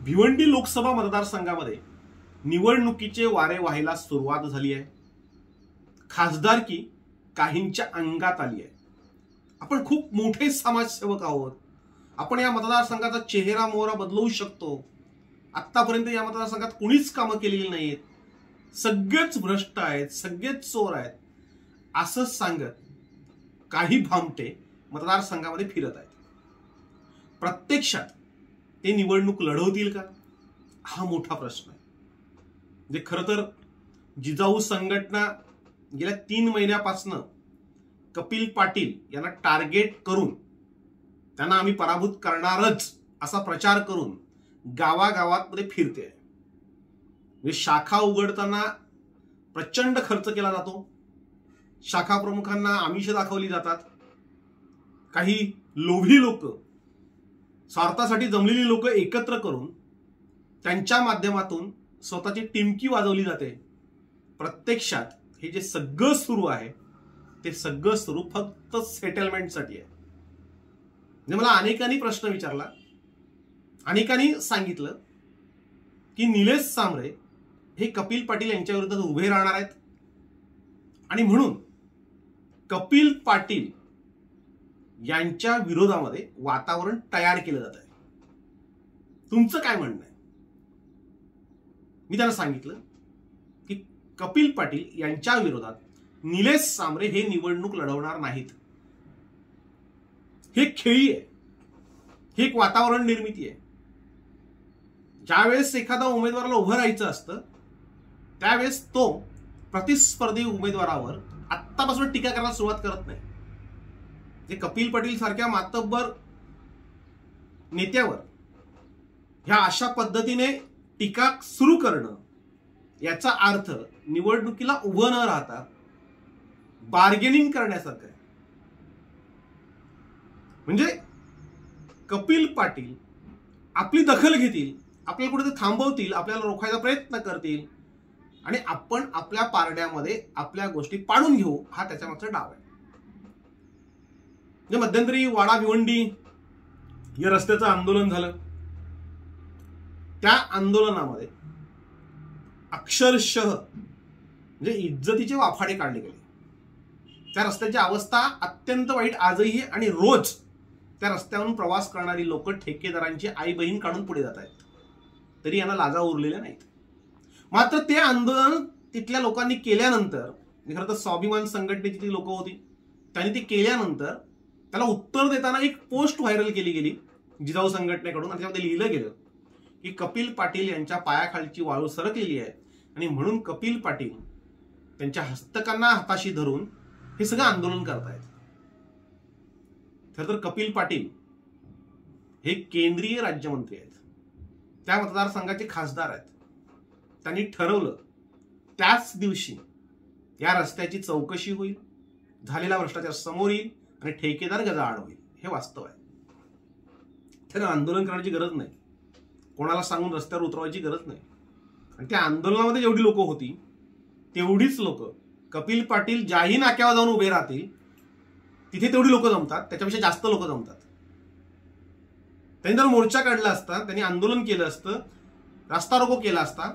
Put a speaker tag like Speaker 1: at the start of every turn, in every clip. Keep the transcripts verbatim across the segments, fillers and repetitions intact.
Speaker 1: भिवंडी लोकसभा मतदारसंघामध्ये निवडणुकीचे वारे व्हायला सुरुवात झाली आहे। खासदारकी काहींच्या अंगात आली आहे। आपण खूप मोठे समाजसेवक आहोत। आपण या मतदारसंघाचा चेहरा मोहरा बदलवू शकतो। आतापर्यंत या मतदारसंघात कोणीच कामं केलेली नाहीत, सगळेच भ्रष्ट आहेत, सगळेच चोर आहेत असं सांगत काही भामटे मतदारसंघामध्ये फिरत आहेत। प्रत्यक्षात ते निवडणूक लढवतील का, हा मोठा प्रश्न आहे। म्हणजे खरं तर जिजाऊ संघटना गेल्या तीन महिन्यापासून कपिल पाटील यांना टार्गेट करून त्यांना आम्ही पराभूत करणारच असा प्रचार करून गावागावात मध्ये फिरते आहे। म्हणजे शाखा उघडताना प्रचंड खर्च केला जातो, शाखा प्रमुखांना आमिष दाखवली जातात, काही लोभी लोक स्वार्थासाठी जमलेली लोक एकत्र करून त्यांच्या माध्यमातून स्वतःची टिमकी वाजवली जाते। प्रत्यक्षात हे जे सगळं सुरू आहे ते सगळं सुरू फक्त सेटलमेंटसाठी आहे। म्हणजे मला अनेकांनी प्रश्न विचारला, अनेकांनी सांगितलं की निलेश सांबरे हे कपिल पाटील यांच्या विरोधात उभे राहणार आहेत आणि म्हणून कपिल पाटील यांच्या विरोधामध्ये वातावरण तयार केलं जात आहे। तुमचं काय म्हणणं आहे? मी त्यांना सांगितलं की कपिल पाटील यांच्या विरोधात निलेश सांबरे हे निवडणूक लढवणार नाहीत। हे खेळी आहे, हे एक वातावरण निर्मिती आहे। ज्यावेळेस एखादा उमेदवाराला उभं राहायचं असतं त्यावेळेस तो प्रतिस्पर्धी उमेदवारावर आत्तापासून टीका करायला सुरुवात करत नाही। जे कपिल पाटील सारख्या मातब्बर नेत्यावर ह्या अशा पद्धतीने टीका सुरू करणं याचा अर्थ निवडणुकीला उभं न राहता बार्गेनिंग करण्यासारखं आहे। म्हणजे कपिल पाटील आपली दखल घेतील, आपल्याला कुठे थांबवतील, आपल्याला रोखायचा प्रयत्न करतील आणि आपण आपल्या पारड्यामध्ये आपल्या गोष्टी पाडून घेऊ, हा त्याच्या मागचा डाव आहे। म्हणजे मध्यंतरी वाडा भिवंडी या रस्त्याचं आंदोलन झालं, त्या आंदोलनामध्ये अक्षरशः म्हणजे इज्जतीचे वाफाडे काढले गेले। त्या रस्त्याची अवस्था अत्यंत वाईट आजही आहे आणि रोज त्या रस्त्यावरून प्रवास करणारी लोक ठेकेदारांची आई बहीण काढून पुढे जात आहेत, तरी यांना लाजा उरलेल्या नाहीत। मात्र ते आंदोलन तिथल्या लोकांनी केल्यानंतर, खरं तर स्वाभिमान संघटनेची ती लोक होती, त्यांनी ते केल्यानंतर त्याला उत्तर देताना एक पोस्ट व्हायरल केली गेली जिजाऊ संघटनेकडून आणि त्यामध्ये लिहिलं गेलं की कपिल पाटील यांच्या पायाखालची वाळू सरकलेली आहे आणि म्हणून कपिल पाटील त्यांच्या हस्तकांना हाताशी धरून हे सगळं आंदोलन करतायत। खरं तर कपिल पाटील हे केंद्रीय राज्यमंत्री आहेत, त्या मतदारसंघाचे खासदार आहेत। त्यांनी ठरवलं त्याच दिवशी या रस्त्याची चौकशी होईल, झालेला भ्रष्टाचार समोर येईल आणि ठेकेदार गजाआड होईल, हे वास्तव आहे। त्यांना आंदोलन करण्याची गरज नाही, कोणाला सांगून रस्त्यावर उतरवायची गरज नाही। आणि त्या आंदोलनामध्ये जेवढी लोक होती तेवढीच लोक कपिल पाटील ज्याही नाक्यावर जाऊन उभे राहतील तिथे तेवढी लोक जमतात, त्याच्यापेक्षा जास्त लोक जमतात। त्यांनी जर मोर्चा काढला असता, त्यांनी आंदोलन केलं असतं, रस्ता रोको केला असता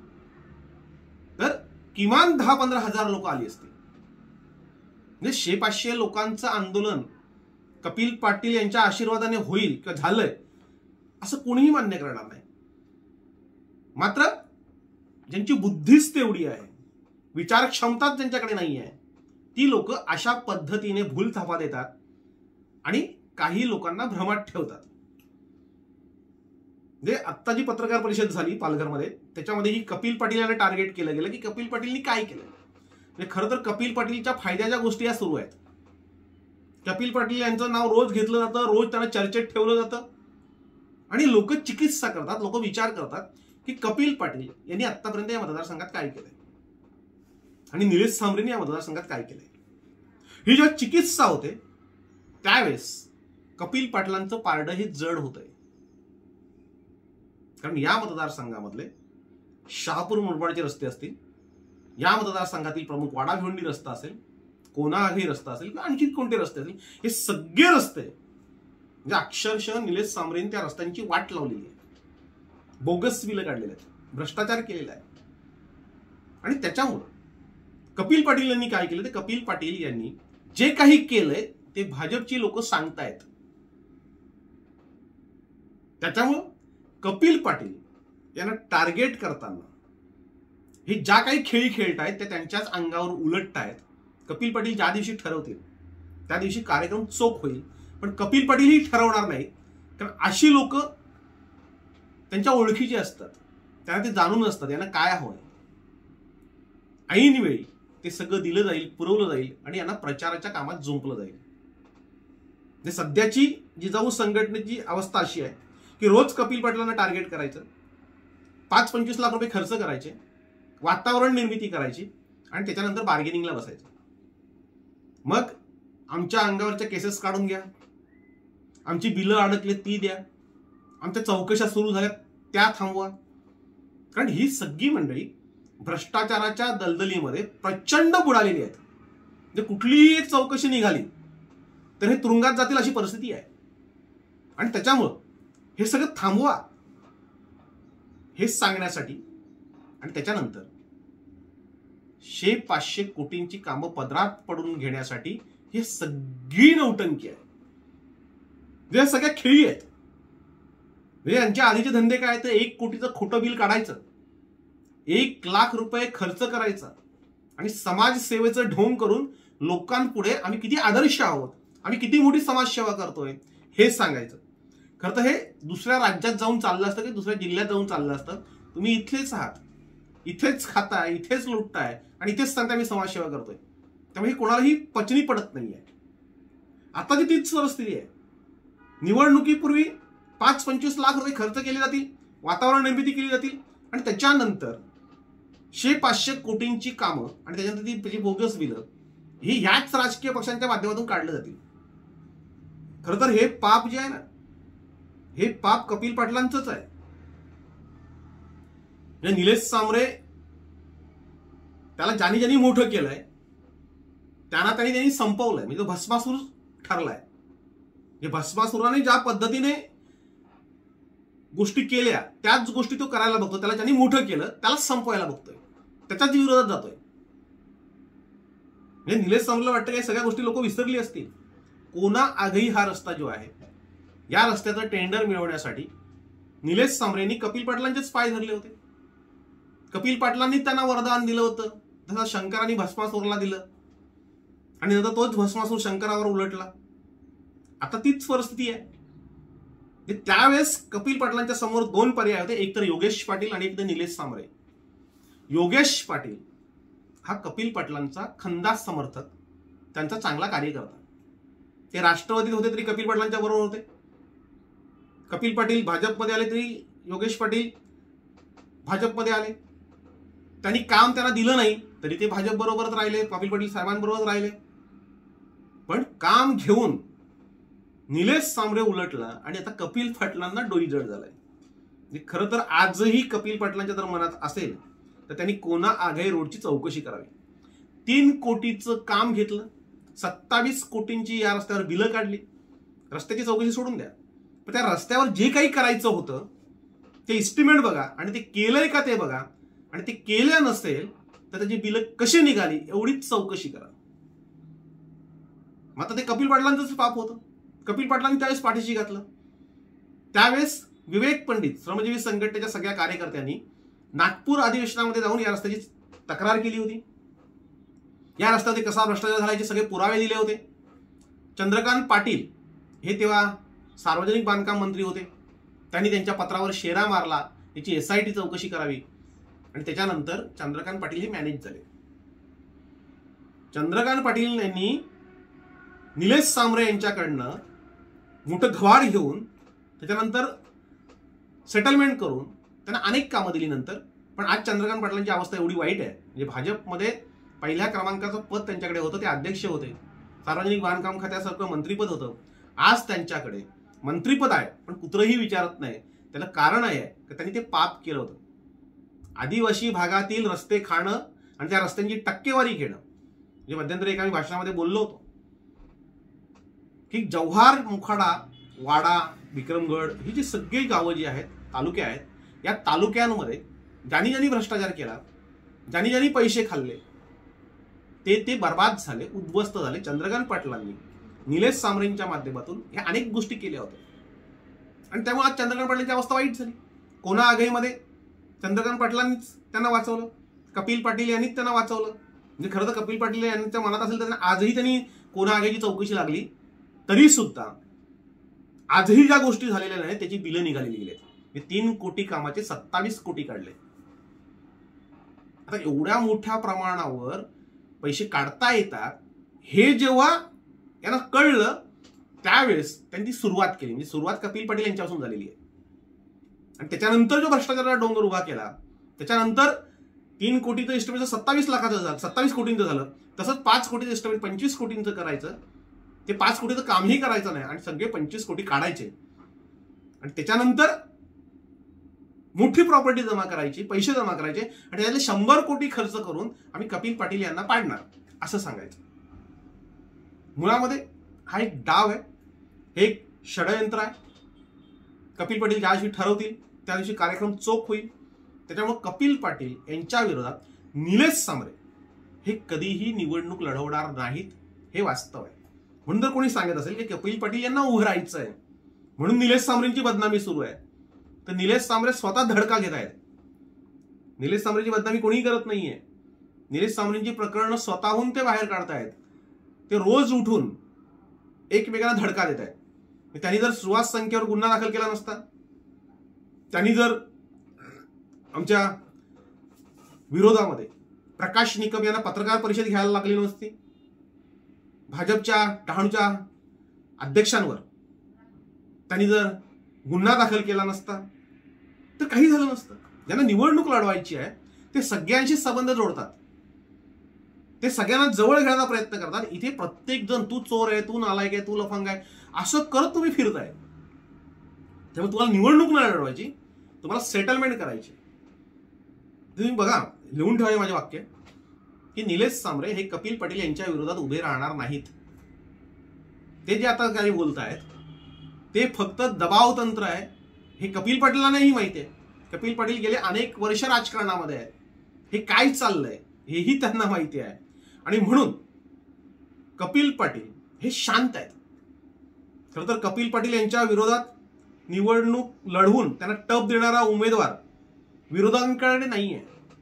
Speaker 1: तर किमान दहा पंधरा हजार लोक आली असतील। म्हणजे शे पाचशे लोकांचं आंदोलन कपिल पाटील यांच्या आशीर्वादाने होईल किंवा झालंय असं कोणीही मान्य करणार नाही। मात्र ज्यांची बुद्धीच तेवढी आहे, विचार क्षमताच ज्यांच्याकडे नाही आहे, ती लोक अशा पद्धतीने भूल थापा देतात आणि काही लोकांना भ्रमात ठेवतात। म्हणजे आत्ता जी पत्रकार परिषद झाली पालघरमध्ये त्याच्यामध्येही कपिल पाटील यांना टार्गेट केलं गेलं की कपिल पाटीलनी काय केलं। म्हणजे खरं तर कपिल पाटीलच्या फायद्याच्या गोष्टी या सुरू आहेत। कपिल पाटील यांचं नाव रोज घेतलं जातं, रोज त्यांना चर्चेत ठेवलं जातं आणि लोक चिकित्सा करतात, लोक विचार करतात की कपिल पाटील यांनी आतापर्यंत या मतदारसंघात काय केलंय आणि निलेश सांबरेंनी या मतदारसंघात काय केलंय। ही जेव्हा चिकित्सा होते त्यावेळेस कपिल पाटलांचं पारडं हे जड होतंय, कारण या मतदारसंघामधले शहापूर मुरबाडचे रस्ते असतील, या मतदारसंघातील प्रमुख वाडा भिवंडी रस्ता असेल, कोणाही रस्ता असेल किंवा आणखी कोणते रस्ते असतील, हे सगळे रस्ते म्हणजे अक्षरशः निलेश सांबरेंनी त्या रस्त्यांची वाट लावलेली आहे। बोगस बिलं काढलेले आहेत, भ्रष्टाचार केलेला आहे. आणि त्याच्यामुळं कपिल पाटील यांनी काय केलं, ते कपिल पाटील यांनी जे काही केलंय ते भाजपची लोक सांगतायत. त्याच्यामुळं कपिल पाटील यांना टार्गेट करताना हे ज्या काही खेळी खेळतायत ते त्यांच्याच अंगावर उलटतायत. कपिल पाटील ज्या दिवशी ठरवतील त्या दिवशी कार्यक्रम चोख होईल, पण कपिल पाटील ही ठरवणार नाही, कारण अशी लोक त्यांच्या ओळखीची असतात, त्यांना ते जाणून असतात यांना काय हवंय. ऐन वेळी ते सगळं दिलं जाईल, पुरवलं जाईल आणि यांना प्रचाराच्या कामात जुंपलं जाईल. सध्याची जिजाऊ संघटनेची अवस्था अशी आहे की रोज कपिल पाटलांना टार्गेट करायचं, पाच पंचवीस लाख रुपये खर्च करायचे, वातावरण निर्मिती करायची आणि त्याच्यानंतर बार्गेनिंगला बसायचं. मग आमच्या अंगावरच्या केसेस काढून घ्या, आमची बिलं अडकले ती द्या, आमच्या चौकशा सुरू झाल्या त्या थांबवा. कारण ही सगळी मंडळी भ्रष्टाचाराच्या दलदलीमध्ये प्रचंड बुडालेली आहेत. म्हणजे कुठलीही एक चौकशी निघाली तर हे तुरुंगात जातील अशी परिस्थिती आहे. आणि त्याच्यामुळं हे सगळं थांबवा हेच सांगण्यासाठी आणि त्याच्यानंतर शे पाचशे कोटींची कामं पदरात पडून घेण्यासाठी हे सगळी नौटंकी आहे. या सगळ्या खेळी आहेत. म्हणजे यांच्या आधीचे धंदे काय, तर एक कोटीचं खोटं बिल काढायचं, एक लाख रुपये खर्च करायचा आणि समाजसेवेचं ढोंग करून लोकांपुढे आम्ही किती आदर्श आहोत, आम्ही किती मोठी समाजसेवा करतोय हे सांगायचं. खरं तर हे दुसऱ्या राज्यात जाऊन चाललं असतं की दुसऱ्या जिल्ह्यात जाऊन चाललं असतं. तुम्ही इथलेच आहात, इथेच खाताय, इथेच लुटताय आणि इथेच सांगताय मी समाजसेवा करतोय. त्यामुळे कोणालाही पचनी पडत नाहीये. आताची तीच परिस्थिती आहे. निवडणुकीपूर्वी पाच पंचवीस लाख रुपये खर्च केले जातील, वातावरण निर्मिती केली जातील आणि त्याच्यानंतर शे पाचशे कोटींची कामं आणि त्याच्यानंतर ती बोगस बिलं ही ह्याच राजकीय पक्षांच्या माध्यमातून काढलं जातील. खरं तर हे पाप जे आहे ना, हे पाप कपिल पाटलांचंच आहे. निलेश सांबरे त्याला ज्यांनी ज्यांनी मोठं केलंय त्यांना त्यांनी त्यांनी संपवलंय, म्हणजे तो भस्मासूर ठरलाय. भस्मासुराने ज्या पद्धतीने गोष्टी केल्या त्याच गोष्टी तो करायला बघतो. त्याला ज्यांनी मोठं केलं त्याला संपवायला बघतोय, त्याच्याच विरोधात जातोय. म्हणजे निलेश सांबरेला वाटतं की सगळ्या गोष्टी लोक विसरली असतील. कोना आगही हा रस्ता जो आहे, या रस्त्याचं टेंडर मिळवण्यासाठी निलेश सांबरेंनी कपिल पाटलांचेच पाय धरले होते. कपिल पाटलांनी त्यांना वरदान दिलं होतं, जसं शंकरांनी भस्मासूरला दिलं आणि नंतर तोच भस्मासूर शंकरावर उलटला. आता तीच परिस्थिती आहे. त्यावेळेस कपिल पाटलांच्या समोर दोन पर्याय होते, एक तर योगेश पाटील आणि एक तर निलेश सांबरे. योगेश पाटील हा कपिल पाटलांचा खंदास समर्थक, त्यांचा चांगला कार्यकर्ता. ते राष्ट्रवादीत होते तरी कपिल पाटलांच्या बरोबर होते. कपिल पाटील भाजपमध्ये आले तरी योगेश पाटील भाजपमध्ये आले. त्यांनी काम त्यांना दिलं नाही तरी ते भाजप बरोबरच राहिले, कपिल पाटील साहेबांबरोबर राहिले. पण काम घेऊन निलेश सांबरे उलटला आणि आता कपिल पाटलांना डोई जड झालाय. खरं तर आजही कपिल पाटलांच्या जर मनात असेल तर त्यांनी कोना आघाई रोडची चौकशी करावी. तीन कोटीचं काम घेतलं, सत्तावीस कोटींची या रस्त्यावर बिलं काढली. रस्त्याची चौकशी सोडून द्या, पण त्या रस्त्यावर जे काही करायचं होतं ते इस्टिमेट बघा आणि ते केलंय का ते बघा, आणि ते केलं नसेल तर त्याची बिलं कशी निघाली एवढीच चौकशी करा. मग आता ते कपिल पाटलांचंच पाप होतं. कपिल पाटलांनी त्यावेळेस पाठीशी घातलं. त्यावेळेस विवेक पंडित श्रमजीवी संघटनेच्या सगळ्या कार्यकर्त्यांनी नागपूर अधिवेशनामध्ये जाऊन या रस्त्याची तक्रार केली होती. या रस्त्यामध्ये कसा भ्रष्टाचार झाल्याचे सगळे पुरावे दिले होते. चंद्रकांत पाटील हे तेव्हा सार्वजनिक बांधकाम मंत्री होते. त्यांनी त्यांच्या पत्रावर शेरा मारला, याची एसआयटी चौकशी करावी. आणि त्याच्यानंतर चंद्रकांत पाटील हे मॅनेज झाले. चंद्रकांत पाटील यांनी निलेश सांबरे यांच्याकडनं मोठं घवाड घेऊन त्याच्यानंतर सेटलमेंट करून त्यांना अनेक कामं दिली नंतर. पण आज चंद्रकांत पाटलांची अवस्था एवढी वाईट आहे, म्हणजे भाजपमध्ये पहिल्या क्रमांकाचं पद त्यांच्याकडे होतं, ते अध्यक्ष होते, सार्वजनिक बांधकाम खात्यासारखं मंत्रीपद होतं. आज त्यांच्याकडे मंत्रीपद आहे पण कुत्रंही विचारत नाही. त्याला कारण आहे की त्यांनी ते पाप केलं होतं. आदिवासी भागातील रस्ते खाणं आणि त्या रस्त्यांची टक्केवारी घेणं. म्हणजे मध्यंतरी एका भाषणामध्ये बोललो होतो की जव्हार, मुखाडा, वाडा, विक्रमगड ही जी सगळी गावं जी आहेत, तालुके आहेत, या तालुक्यांमध्ये ज्यांनी ज्यांनी भ्रष्टाचार केला, ज्यांनी ज्यांनी पैसे खाल्ले, ते ते बर्बाद झाले, उद्ध्वस्त झाले. चंद्रकांत पाटलांनी निलेश सांबरेंच्या माध्यमातून ह्या अनेक गोष्टी केल्या होत्या आणि त्यामुळे आज चंद्रकांत पाटलांची अवस्था वाईट झाली. कोणा आघाईमध्ये चंद्रकांत पाटलांनीच त्यांना वाचवलं, कपिल पाटील यांनीच त्यांना वाचवलं. म्हणजे खरं तर कपिल पाटील यांच्या मनात असेल तर आजही त्यांनी कोणा आघाईची चौकशी लागली तरी सुद्धा आजही ज्या गोष्टी झालेल्या नाहीत त्याची बिलं निघालेली गेली. तीन कोटी कामाचे सत्तावीस कोटी काढले. आता एवढ्या मोठ्या प्रमाणावर पैसे काढता येतात हे जेव्हा यांना कळलं त्यावेळेस त्यांनी सुरुवात केली. म्हणजे सुरुवात कपिल पाटील यांच्यापासून झालेली आहे आणि त्याच्यानंतर जो भ्रष्टाचाराचा डोंगर उभा केला त्याच्यानंतर तीन कोटीचं एस्टिमेट सत्तावीस लाखाचं झालं, सत्तावीस कोटींचं झालं. तसंच पाच कोटीचं एस्टिमेट पंचवीस कोटींचं करायचं, ते पाच कोटीचं कामही करायचं नाही आणि सगळे पंचवीस कोटी काढायचे आणि त्याच्यानंतर मोठी प्रॉपर्टी जमा करायची, पैसे जमा करायचे आणि त्यातले शंभर कोटी खर्च करून आम्ही कपिल पाटील यांना पाडणार असं सांगायचं. मुळामध्ये हा एक डाव आहे, हे एक षडयंत्र आहे. कपिल पाटील ज्या दिवशी ठरवतील त्या दिवशी कार्यक्रम चोख होईल. त्याच्यामुळे कपिल पाटील यांच्या विरोधात निलेश सांबरे हे कधीही निवडणूक लढवणार नाहीत हे वास्तव आहे. म्हणून जर कोणी सांगत असेल की कपिल पाटील यांना उभं राहायचं आहे म्हणून निलेश सांबरेंची बदनामी सुरू आहे, तर निलेश सांबरे स्वतः धडका घेत आहेत. निलेश सांबरेची बदनामी कोणीही करत नाहीये. निलेश सांबरेंची प्रकरणं स्वतःहून ते बाहेर काढतायत. ते रोज उठून एकमेकांना धडका देत आहेत. त्यांनी जर सुहास संख्येवर गुन्हा दाखल केला नसता, त्यांनी जर आमच्या विरोधामध्ये प्रकाश निकम यांना पत्रकार परिषद घ्यायला लागली नसती, भाजपच्या डहाणूच्या अध्यक्षांवर त्यांनी जर गुन्हा दाखल केला नसता तर काही झालं नसतं. ज्यांना निवडणूक लढवायची आहे ते सगळ्यांशी संबंध जोडतात, ते सगळ्यांना जवळ घ्यायचा प्रयत्न करतात. इथे प्रत्येक जण तू चोर आहे, तू नालायक आहे, तू लफंग आहे असं करत तुम्ही फिरताय. त्यामुळे तुम्हाला निवडणूक नाही लढवायची, तुम्हाला सेटलमेंट करायची. तुम्ही बघा, लिहून ठेवायचे माझे वाक्य की निलेश सांबरे हे कपिल पाटील यांच्या विरोधात उभे राहणार नाहीत. ते जे आता काही बोलतायत ते फक्त दबाव तंत्र आहे हे कपिल पाटीलांनाही माहिती आहे. कपिल पाटील गेले अनेक वर्ष राजकारणामध्ये आहेत, हे काय चाललंय हेही त्यांना माहिती आहे आणि म्हणून कपिल पाटील हे शांत आहेत. खरं तर कपिल पाटील यांच्या विरोधात निवडणूक लढवून त्यांना टप देणारा उमेदवार विरोधकांकडे नाहीये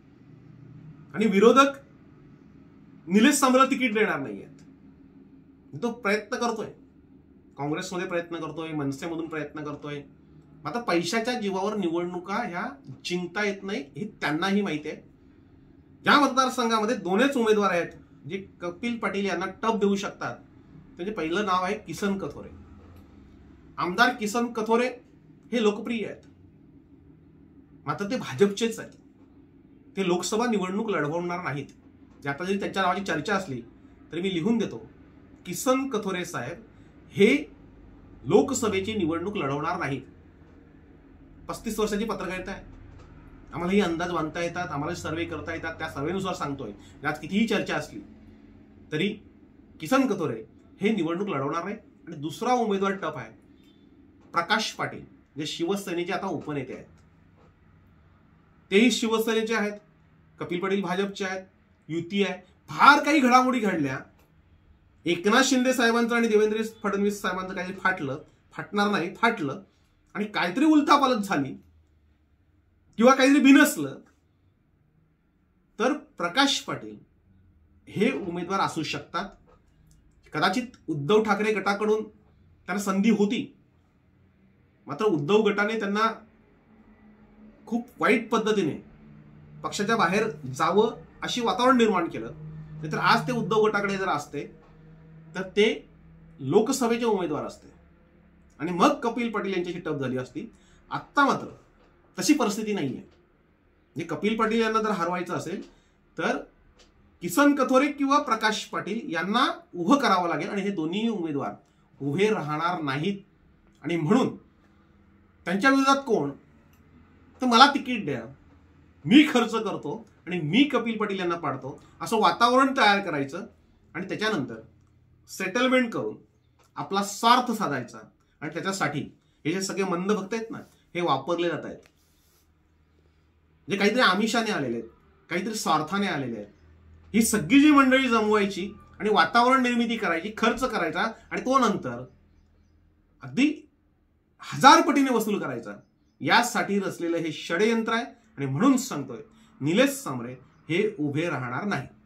Speaker 1: आणि विरोधक निलेश सांबरेला तिकीट देणार नाहीयेत. तो प्रयत्न करतोय, काँग्रेसमध्ये प्रयत्न करतोय, मनसेमधून प्रयत्न करतोय. आता पैशाच्या जीवावर निवडणुका ह्या जिंकता येत नाही हे त्यांनाही माहिती आहे. ज्या मतदारसंघामध्ये दोनच उमेदवार आहेत जे कपिल पाटील यांना टप देऊ शकतात त्याचे पहिलं नाव आहे किसन कथोरे. आमदार किसन कथोरे हे लोकप्रिय आहेत, मात्र ते भाजपचेच आहेत. ते लोकसभा निवडणूक लढवणार नाहीत. आता जरी त्यांच्या नावाची चर्चा असली तरी मी लिहून देतो, किसन कथोरे साहेब हे लोकसभेची निवडणूक लढवणार नाहीत. पस्तीस वर्षाची पत्रकारिता आहे, आम्हालाही अंदाज बांधता येतात, आम्हाला सर्वे करता येतात. त्या सर्वेनुसार सांगतोय, यात कितीही चर्चा असली तरी किसन कथोरे हे निवडणूक लढवणार नाही. आणि दुसरा उमेदवार टप आहे प्रकाश पाटील, जे शिवसेनेचे आता उपनेते आहेत. तेही शिवसेनेचे आहेत, कपिल पाटील भाजपचे आहेत, युती आहे. फार काही घडामोडी घडल्या. एकनाथ शिंदे साहेबांचं आणि देवेंद्र फडणवीस साहेबांचं काहीतरी फाटलं, फाटणार नाही फाटलं आणि काहीतरी उलथापालथ झाली किंवा काहीतरी बिनसलं तर प्रकाश पाटील हे उमेदवार असू शकतात. कदाचित उद्धव ठाकरे गटाकडून त्यांना संधी होती, मात्र उद्धव गटाने त्यांना खूप वाईट पद्धतीने पक्षाच्या बाहेर जावं अशी वातावरण निर्माण केलं. नाहीतर आज ते उद्धव गटाकडे जर असते तर ते लोकसभेचे उमेदवार असते आणि मग कपिल पाटील यांच्याशी टप झाली असती. आत्ता मात्र तशी परिस्थिती नाहीये. म्हणजे कपिल पाटील यांना जर हरवायचं असेल तर किसन कथोरे किंवा प्रकाश पाटील यांना उभं करावं लागेल आणि हे दोन्ही उमेदवार उभे राहणार नाहीत. आणि म्हणून त्यांच्या विरोधात कोण, तर मला तिकीट द्या, मी खर्च करतो आणि मी कपिल पाटील यांना पाडतो असं वातावरण तयार करायचं आणि त्याच्यानंतर सेटलमेंट करून आपला स्वार्थ साधायचा. आणि त्याच्यासाठी हे जे सगळे मंद भक्त आहेत ना हे वापरले जात आहेत. जे काहीतरी आमिषाने आलेले आहेत, काहीतरी स्वार्थाने आलेले आहेत. ही सगळी जी मंडळी जमवायची आणि वातावरण निर्मिती करायची, खर्च करायचा आणि तो नंतर अगदी हजार पटीने वसूल करायचा, यासाठी रचलेलं हे षडयंत्र आहे. आणि म्हणून सांगतोय, निलेश सांबरे हे उभे राहणार नाही.